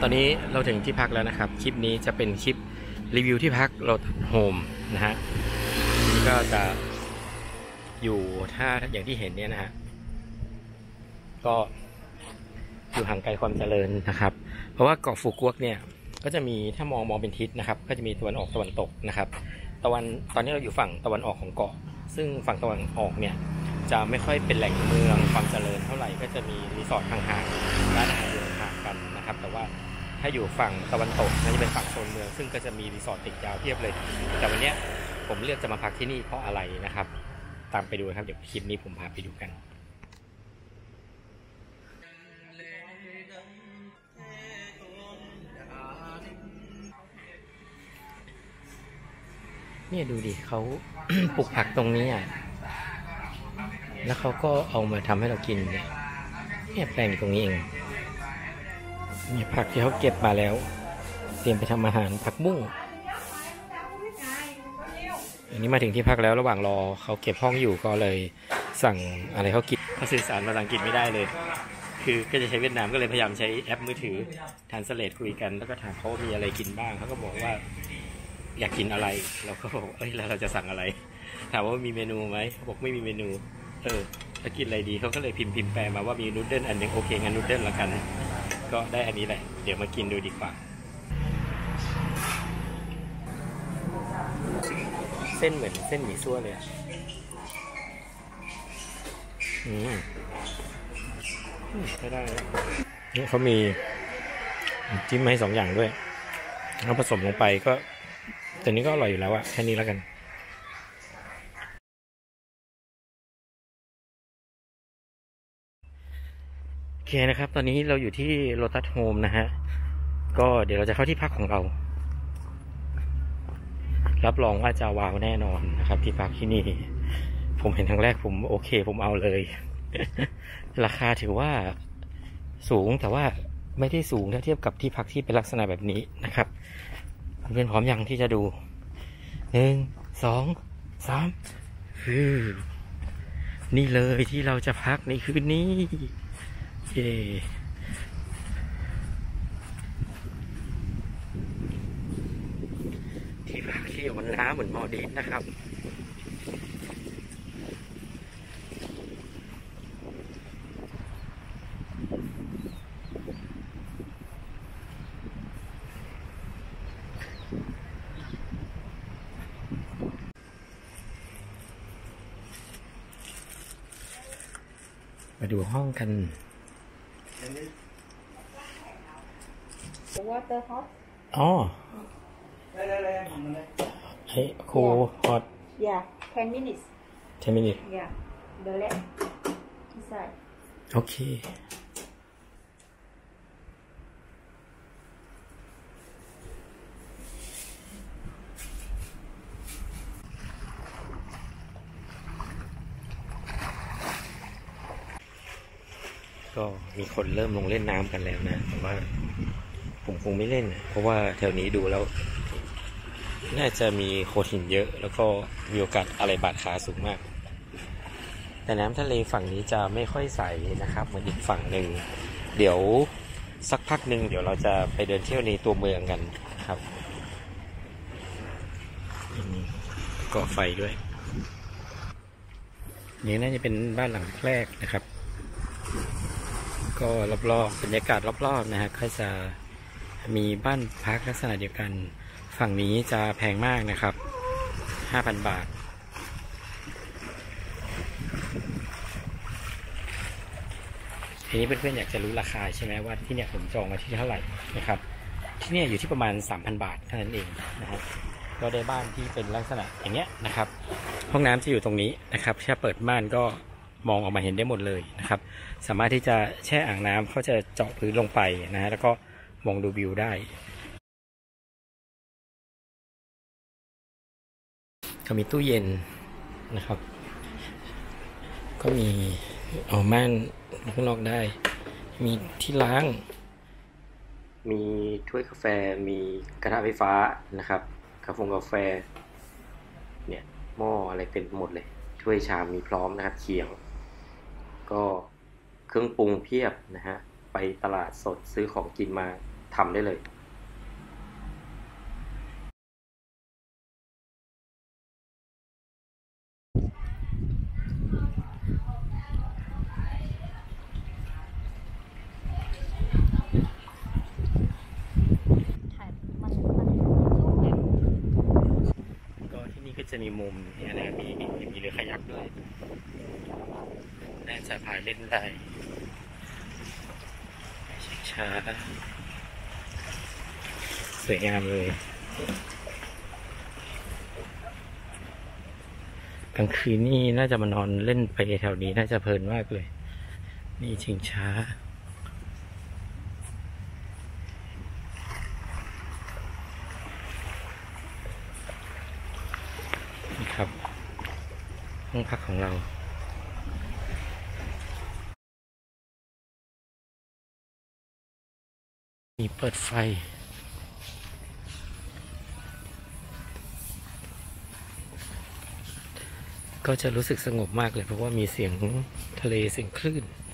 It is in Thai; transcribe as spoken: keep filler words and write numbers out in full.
อนนี้เราถึงที่พักแล้วนะครับคลิปนี้จะเป็นคลิปรีวิวที่พักโรตัสโฮมนะฮะนี่ก็จะอยู่ถ้าอย่างที่เห็นเนี่ยนะฮะก็อยู่ห่างไกลความเจริญนะครับเพราะว่าเกาะฟูกวกเนี่ยก็จะมีถ้ามองมองเป็นทิศนะครับก็จะมีตะวันออกตะวันตกนะครับตะวันตอนนี้เราอยู่ฝั่งตะวันออกของเกาะซึ่งฝั่งตะวันออกเนี่ยจะไม่ค่อยเป็นแหล่งเมืองความเจริญเท่าไหร่ก็จะมีรีสอร์ทห่างๆร้านอาหารอยู่ห่างกันนะครับแต่ว่าถ้าอยู่ฝั่งตะวันตกนั่นจะเป็นฝั่งโซนเมืองซึ่งก็จะมีรีสอร์ทติดยาวเทียบเลยแต่วันนี้ผมเลือกจะมาพักที่นี่เพราะอะไรนะครับตามไปดูครับเดี๋ยวคลิปนี้ผมพาไปดูกันเนี่ยดูดิเขา ปลูกผักตรงนี้อ่ะแล้วเขาก็เอามาทำให้เรากินเนี่ยเนี่ยแปลงอยู่ตรงนี้เองเนี่ยผักที่เขาเก็บมาแล้วเตรียมไปทำอาหารผักบุ้งอันนี้มาถึงที่พักแล้วระหว่างรอเขาเก็บห้องอยู่ก็เลยสั่งอะไรเขากินเขาสื่อสารภาษาอังกฤษไม่ได้เลยคือก็จะใช้เวียดนามก็เลยพยายามใช้แอปมือถือทรานสเลทคุยกันแล้วก็ถามเขามีอะไรกินบ้างเขาก็บอกว่าอยากกินอะไรเราก็บอกเอ้ยแล้วเราจะสั่งอะไรถามว่ามีเมนูไหมเขาบอกไม่มีเมนูเออจะกินอะไรดีเขาก็เลยพิมพ์พิมพ์แปลมาว่ามีนูดเดิลอันนึงโอเคงั้นนูดเดิลละกันก็ได้อันนี้แหละเดี๋ยวมากินดูดีกว่าเส้นเหมือนเส้นหมี่ซั่วเลยอืมใช้ได้นี่เขามีจิ้มให้สองอย่างด้วยแล้วผสมลงไปก็แต่นี้ก็อร่อยอยู่แล้วอะแค่นี้แล้วกันโอเคนะครับตอนนี้เราอยู่ที่โลตัสโฮมนะฮะก็เดี๋ยวเราจะเข้าที่พักของเรารับรองว่าจะว้าวแน่นอนนะครับที่พักที่นี่ผมเห็นครั้งแรกผมโอเคผมเอาเลย ราคาถือว่าสูงแต่ว่าไม่ได้สูงถ้าเทียบกับที่พักที่เป็นลักษณะแบบนี้นะครับเพื่อนพร้อมยังที่จะดูหนึ่งสองสามคือนี่เลยที่เราจะพักในคืนนี้เย่ที่พักที่อยู่บนน้ำเหมือนมอลดีฟนะครับมาดูห้องกัน water hot อ๋อเฮ้ยโคฮอต yeah ten minutes ten minutes yeah the left inside โอเคก็มีคนเริ่มลงเล่นน้ำกันแล้วนะแต่ว่าผมคงไม่เล่นเพราะว่าแถวนี้ดูแล้วน่าจะมีโขดหินเยอะแล้วก็มีโอกาสอะไรบาดขาสูงมากแต่น้ำทะเลฝั่งนี้จะไม่ค่อยใสนะครับเหมือนอีกฝั่งหนึ่งเดี๋ยวสักพักหนึ่งเดี๋ยวเราจะไปเดินเที่ยวในตัวเมืองกันครับก่อไฟด้วยนี่น่าจะเป็นบ้านหลังแรกนะครับก็รอบๆบรรยากาศรอบๆนะฮะก็จะมีบ้านพักลักษณะเดียวกันฝั่งนี้จะแพงมากนะครับ ห้าพัน บาททีนี้เพื่อนๆอยากจะรู้ราคาใช่ไหมว่าที่เนี่ยผมจองมาที่เท่าไหร่นะครับที่เนี่ยอยู่ที่ประมาณ สามพัน บาทเท่านั้นเองนะครับก็ได้บ้านที่เป็นลักษณะอย่างเงี้ยนะครับห้องน้ำจะอยู่ตรงนี้นะครับถ้าเปิดม่านก็มองออกมาเห็นได้หมดเลยนะครับสามารถที่จะแช่อ่างน้ำเขาจะเจาะพื้นลงไปนะฮะแล้วก็มองดูวิวได้ก็มีตู้เย็นนะครับก็มีเอาม่านข้างนอกได้มีที่ล้างมีถ้วยกาแฟมีกระทะไฟฟ้านะครับกาแฟกาแฟเนี่ยหม้ออะไรเต็มหมดเลยถ้วยชามมีพร้อมนะครับเขียงก็เครื่องปรุงเพียบนะฮะไปตลาดสดซื้อของกินมาททำได้เลยถ่ายมันมันรูปแบบก็ที่นี่ก็จะมีมุมเนี่ยนะมีมีเรือคายักด้วยน่าจะพายเล่นได้ช้าๆสวยงามเลยกลางคืนนี่น่าจะมานอนเล่นไปแถวนี้น่าจะเพลินมากเลยนี่ชิงช้านี่ครับห้องพักของเรามีเปิดไฟก็จะรู้สึกสงบมากเลยเพราะว่ามีเสียงทะเลเสียงคลื่น